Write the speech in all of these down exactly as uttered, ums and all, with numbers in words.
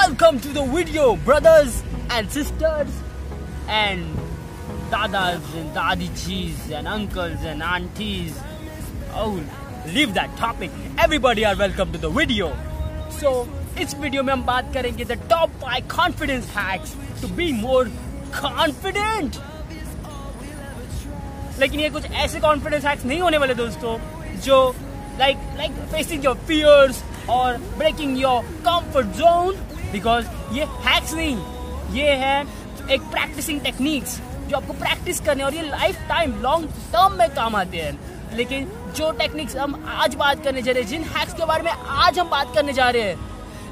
welcome to the video, brothers and sisters and dadas and dadijis and uncles and aunties. Oh, leave that topic. Everybody are welcome to the video. So, इस video में हम बात करेंगे the top five confidence hacks to be more confident. लेकिन ये कुछ ऐसे confidence hacks नहीं होने वाले दोस्तों जो like like facing your fears और breaking your comfort zone, because ये hacks नहीं, ये है एक practicing techniques जो आपको practice करने और ये लाइफ टाइम लॉन्ग टर्म में काम आते हैं. लेकिन जो टेक्निक्स हम आज बात करने जा रहे हैं, जिन हैक्स के बारे में आज हम बात करने जा रहे हैं,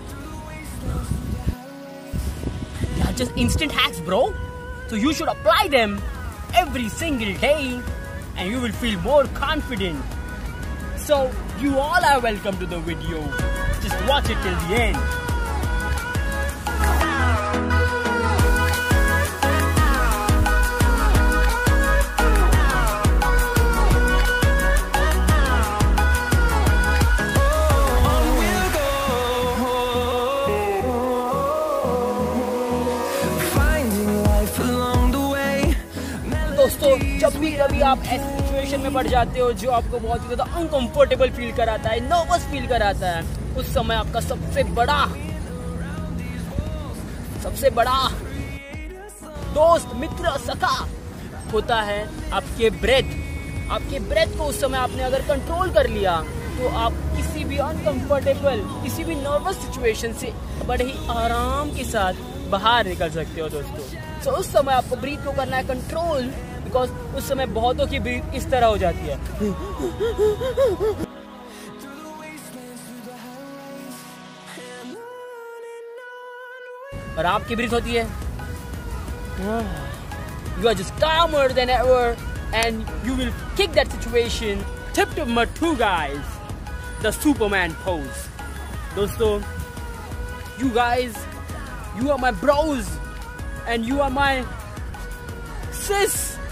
they are just instant hacks, bro. So you should apply them every single day and you will feel more confident. So you all are welcome to the video. Just watch it till the end. दोस्तों, जब भी कभी आप ऐसी situation में पड़ जाते हो जो आपको बहुत ही ज्यादा अनकंफर्टेबल फील कराता है, नर्वस फील कराता है, उस समय आपका सबसे बड़ा सबसे बड़ा दोस्त, मित्र, सखा होता है आपके ब्रेथ. आपके ब्रेथ को उस समय आपने अगर कंट्रोल कर लिया तो आप किसी भी अनकंफर्टेबल, किसी भी नर्वस सिचुएशन से बड़े ही आराम के साथ बाहर निकल सकते हो दोस्तों. तो so, उस समय आपको ब्रीथ को करना है कंट्रोल, बिकॉज उस समय बहुतों की ब्रीथ इस तरह हो जाती है. और आपकी ब्रीथ होती है you are just calmer than ever and you will kick that situation. Tip number two, guys, the Superman pose. दोस्तों, you guys, you are my bros and you are my sis.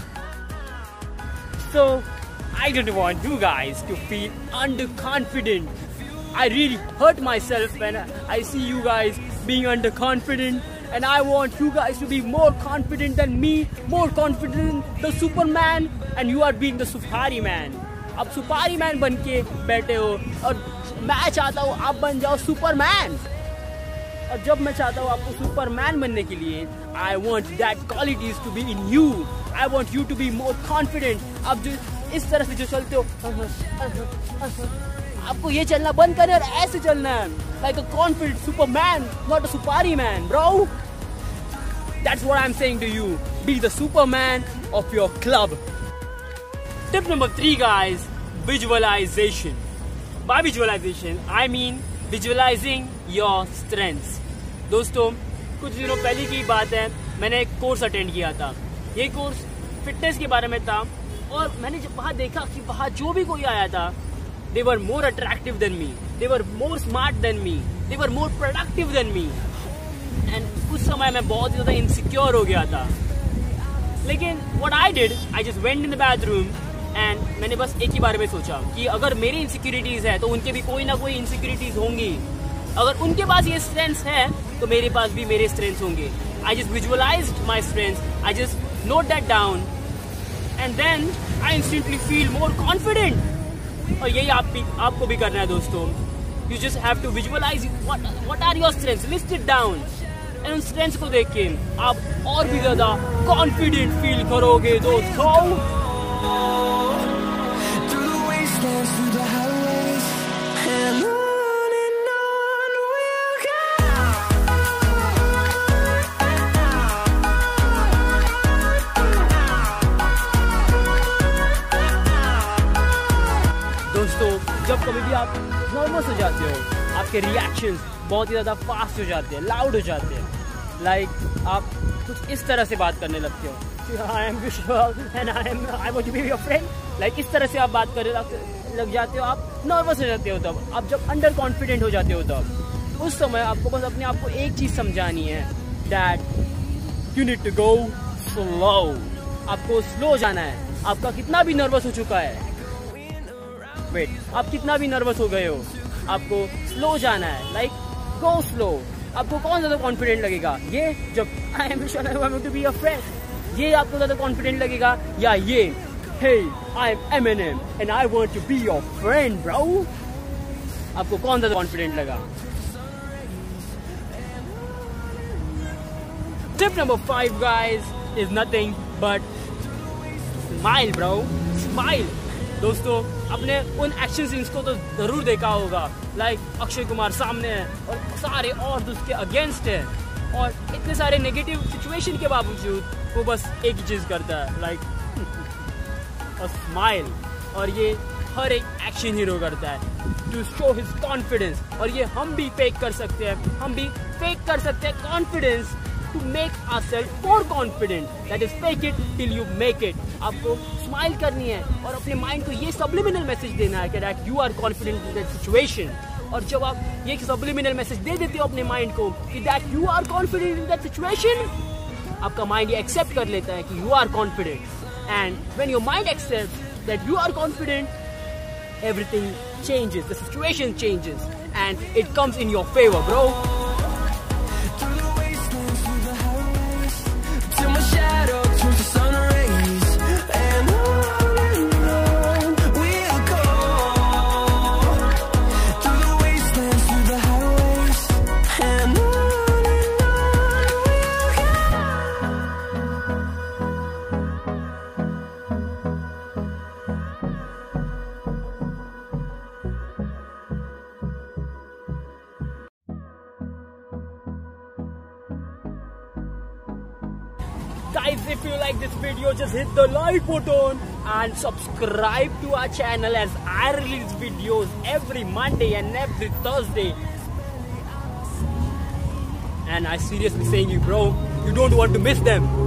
So I don't want you guys to feel underconfident. I really hurt myself when I see you guys being underconfident, and I want you guys to be more confident than me, more confident the Superman, and you are being the Supari Man. आप सुपारी man बन के बैठे हो और मैं चाहता हूँ आप बन जाओ सुपरमैन. और जब मैं चाहता हूँ आपको सुपरमैन बनने के लिए, I want that qualities to be in you. I want you to be more confident. आप जो इस तरह से जो चलते हो, आपको ये चलना बंद करना और ऐसे चलना है, like a confident Superman, not a सुपारी man, bro. That's what I am saying to you. Be the Superman of your club. Tip number three, guys, visualization. By visualization, I mean visualizing your strengths. दोस्तों, कुछ दिनों पहले की बात है, मैंने एक कोर्स अटेंड किया था. ये कोर्स फिटनेस के बारे में था और मैंने जब वहाँ देखा कि वहाँ जो भी कोई आया था, they were more attractive than me, they were more smart than me, they were more productive than me. And उस समय मैं बहुत ज़्यादा insecure हो गया था. लेकिन what I did, I just went in the bathroom and मैंने बस एक ही बारे में सोचा कि अगर मेरी इनसिक्योरिटीज है तो उनके भी कोई ना कोई इनसिक्योरिटीज होंगी. अगर उनके पास ये स्ट्रेंथ्स है तो मेरे पास भी मेरे स्ट्रेंथ्स होंगे. I just visualized my strengths, I just note that down and then I instantly feel more confident. और यही आप भी, आपको भी करना है दोस्तों. You just have to visualize what are your strengths, list it down, and उन स्ट्रेंथ्स को देख के आप और भी ज्यादा कॉन्फिडेंट फील करोगे दोस्तों. दोस्तों, जब कभी भी आप नर्वस हो जाते हो, आपके रिएक्शंस बहुत ही ज़्यादा फास्ट हो जाते हैं, लाउड हो जाते हैं. लाइक like, आप कुछ इस तरह से बात करने लगते हो, I am vishal and I am I want to be your friend. Like इस तरह से आप बात करने लग जाते हो, आप नर्वस हो जाते हो. तब आप जब अंडर कॉन्फिडेंट हो जाते हो, तब उस समय आपको बस अपने आप को एक चीज़ समझानी है, that you need to go slow. आपको स्लो जाना है. आपका कितना भी नर्वस हो चुका है, वेट, आप कितना भी नर्वस हो गए हो, आपको स्लो जाना है. Like go slow. आपको कौन ज्यादा कॉन्फिडेंट लगेगा? ये जब I am Vishal, I want to be your friend, ये आपको ज्यादा कॉन्फिडेंट लगेगा, या ये hey I am Eminem and I want to be your friend bro? आपको कौन ज्यादा कॉन्फिडेंट लगा? Tip number five guys is nothing but smile bro, smile. दोस्तों अपने उन एक्शन सीन्स को तो जरूर देखा होगा, लाइक अक्षय कुमार सामने है और सारे और उसके अगेंस्ट है, और इतने सारे नेगेटिव सिचुएशन के बावजूद वो बस एक ही चीज करता है, लाइक अ स्माइल। और ये हर एक एक्शन हीरो करता है टू शो हिज कॉन्फिडेंस, और ये हम भी फेक कर सकते हैं, हम भी फेक कर सकते हैं confidence to make ourselves more confident. That is fake it till you make it. आपको स्माइल करनी है और अपने माइंड को ये subliminal मैसेज देना है कि that you are confident in that situation. और जब आप ये subliminal मैसेज दे देते हो अपने माइंड को कि that you are confident in that situation, आपका माइंड ये एक्सेप्ट कर लेता है कि you are confident. And when your mind accepts that you are confident, everything changes, the situation changes, and it comes in your favor, bro. Guys, if you like this video, just hit the like button and subscribe to our channel, as I release videos every Monday and every Thursday. And I seriously saying you bro, you don't want to miss them.